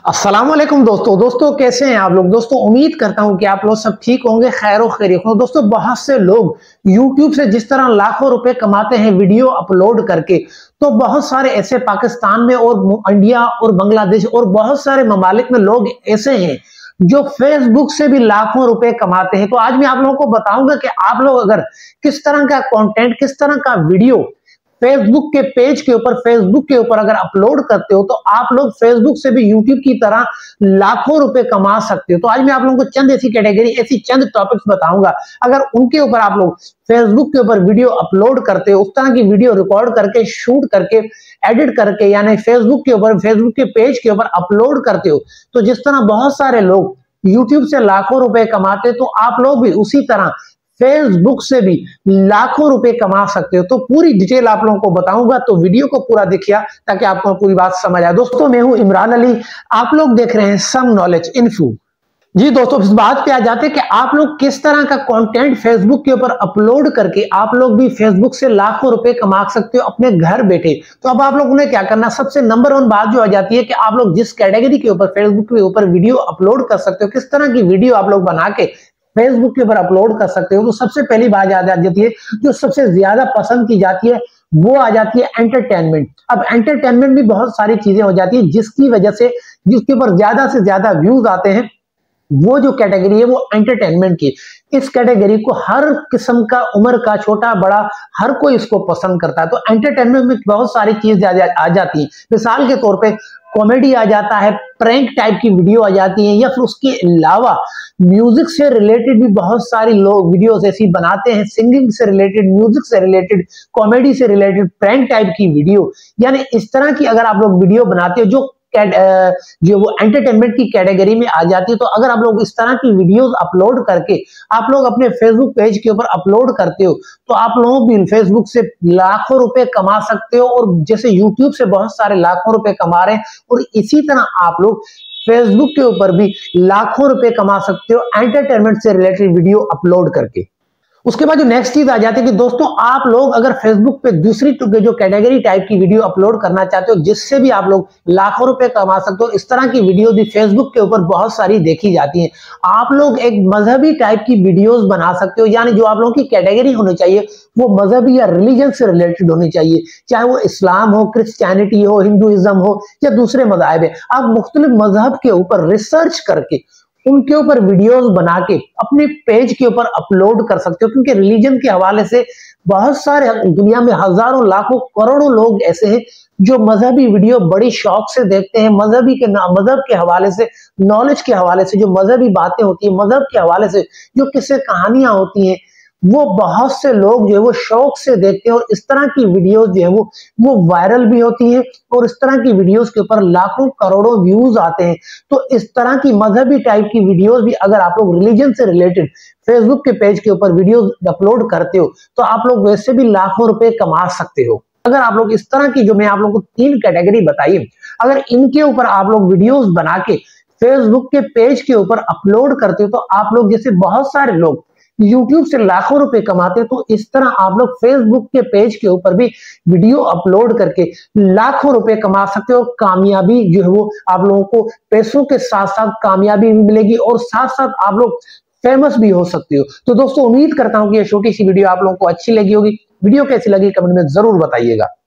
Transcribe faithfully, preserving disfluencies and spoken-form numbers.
अस्सलाम वालेकुम दोस्तों दोस्तों कैसे हैं आप लोग। दोस्तों उम्मीद करता हूं कि आप लोग सब ठीक होंगे, खैर व खैरियत हो। दोस्तों बहुत से लोग यूट्यूब से जिस तरह लाखों रुपए कमाते हैं वीडियो अपलोड करके, तो बहुत सारे ऐसे पाकिस्तान में और इंडिया और बांग्लादेश और बहुत सारे ममालिक में लोग ऐसे हैं जो फेसबुक से भी लाखों रुपए कमाते हैं। तो आज मैं आप लोगों को बताऊंगा कि आप लोग अगर किस तरह का कंटेंट, किस तरह का वीडियो फेसबुक के पेज के ऊपर फेसबुक के ऊपर अगर अपलोड करते हो तो आप लोग फेसबुक से भी यूट्यूब की तरह लाखों रुपए कमा सकते हो। तो आज मैं आप लोगों को चंद ऐसी कैटेगरी, ऐसी चंद टॉपिक्स बताऊंगा, अगर उनके ऊपर आप लोग फेसबुक के ऊपर वीडियो अपलोड करते हो, उस तरह की वीडियो रिकॉर्ड करके, शूट करके, एडिट करके, यानी फेसबुक के ऊपर, फेसबुक के पेज के ऊपर अपलोड करते हो, तो जिस तरह बहुत सारे लोग यूट्यूब से लाखों रुपए कमाते, तो आप लोग भी उसी तरह फेसबुक से भी लाखों रुपए कमा सकते हो। तो पूरी डिटेल आप लोगों को बताऊंगा, तो वीडियो को पूरा देखिए ताकि आपको पूरी बात समझ आए। दोस्तों मैं हूं इमरान अली, आप लोग देख रहे हैं सम नॉलेज इन्फो। जी दोस्तों, इस बात पे आ जाते हैं कि आप लोग किस तरह का कंटेंट फेसबुक के ऊपर अपलोड करके आप लोग भी फेसबुक से लाखों रुपए कमा सकते हो अपने घर बैठे। तो अब आप लोगों ने क्या करना, सबसे नंबर वन बात जो आ जाती है कि आप लोग जिस कैटेगरी के ऊपर फेसबुक के ऊपर वीडियो अपलोड कर सकते हो, किस तरह की वीडियो आप लोग बना के फेसबुक के ऊपर अपलोड कर सकते हो। तो सबसे पहली बात आ जाती है, जो सबसे ज्यादा पसंद की जाती है वो आ जाती है एंटरटेनमेंट। अब एंटरटेनमेंट में बहुत सारी चीजें हो जाती है जिसकी वजह से, जिसके ऊपर ज्यादा से ज्यादा व्यूज आते हैं, वो जो कैटेगरी है वो एंटरटेनमेंट की। इस कैटेगरी को हर किस्म का, उम्र का, छोटा बड़ा, हर कोई इसको पसंद करता है। तो एंटरटेनमेंट में बहुत सारी चीजें आ जाती है। मिसाल के तौर पे कॉमेडी आ जाता है, प्रैंक टाइप की वीडियो आ जाती है, या फिर उसके अलावा म्यूजिक से रिलेटेड भी बहुत सारी लोग वीडियोस ऐसी बनाते हैं, सिंगिंग से रिलेटेड, म्यूजिक से रिलेटेड, कॉमेडी से रिलेटेड, प्रैंक टाइप की वीडियो। यानी इस तरह की अगर आप लोग वीडियो बनाते हो जो जो वो एंटरटेनमेंट की कैटेगरी में आ जाती है, तो अगर आप लोग इस तरह की वीडियोस अपलोड करके आप लोग अपने फेसबुक पेज के ऊपर अपलोड करते हो, तो आप लोग भी फेसबुक से लाखों रुपए कमा सकते हो। और जैसे यूट्यूब से बहुत सारे लाखों रुपए कमा रहे हैं, और इसी तरह आप लोग फेसबुक के ऊपर भी लाखों रुपए कमा सकते हो एंटरटेनमेंट से रिलेटेड वीडियो अपलोड करके। उसके बाद जो नेक्स्ट चीज आ जाती है कि दोस्तों आप लोग अगर फेसबुक पे दूसरी जो कैटेगरी टाइप की वीडियो अपलोड करना चाहते हो जिससे भी आप लोग लाखों रुपए कमा सकते हो, इस तरह की वीडियो भी फेसबुक के ऊपर बहुत सारी देखी जाती हैं। आप लोग एक मजहबी टाइप की वीडियोस बना सकते हो, यानी जो आप लोगों की कैटेगरी होनी चाहिए वो मजहबी या रिलीजन से रिलेटेड होनी चाहिए, चाहे वो इस्लाम हो, क्रिश्चियनिटी हो, हिंदुइज्म हो, या दूसरे मज़ाहिब है। आप मुख्तलिफ मजहब के ऊपर रिसर्च करके उनके ऊपर वीडियोस बना के अपने पेज के ऊपर अपलोड कर सकते हो, क्योंकि रिलीजन के हवाले से बहुत सारे दुनिया में हजारों, लाखों, करोड़ों लोग ऐसे हैं जो मजहबी वीडियो बड़ी शौक से देखते हैं। मजहबी के मजहब के हवाले से, नॉलेज के हवाले से, जो मजहबी बातें होती है, मजहब के हवाले से जो किस्से कहानियां होती हैं, वो बहुत से लोग जो है वो शौक से देखते हैं। और इस तरह की वीडियोस जो है वो वो वायरल भी होती हैं, और इस तरह की वीडियोस के ऊपर लाखों करोड़ों व्यूज आते हैं। तो इस तरह की मजहबी टाइप की वीडियोस भी अगर आप लोग रिलीजन से रिलेटेड फेसबुक के पेज के ऊपर वीडियोस अपलोड करते हो, तो आप लोग वैसे भी लाखों रुपए कमा सकते हो। अगर आप लोग इस तरह की, जो मैं आप लोगों को तीन कैटेगरी बताई, अगर इनके ऊपर आप लोग वीडियोस बना के फेसबुक के पेज के ऊपर अपलोड करते हो, तो आप लोग जैसे बहुत सारे लोग यूट्यूब से लाखों रुपए कमाते हैं, तो इस तरह आप लोग फेसबुक के पेज के ऊपर भी वीडियो अपलोड करके लाखों रुपए कमा सकते हो। कामयाबी जो है वो आप लोगों को पैसों के साथ साथ कामयाबी भी मिलेगी, और साथ साथ आप लोग फेमस भी हो सकते हो। तो दोस्तों उम्मीद करता हूं कि ये छोटी सी वीडियो आप लोगों को अच्छी लगी होगी। वीडियो कैसी लगी कमेंट में जरूर बताइएगा।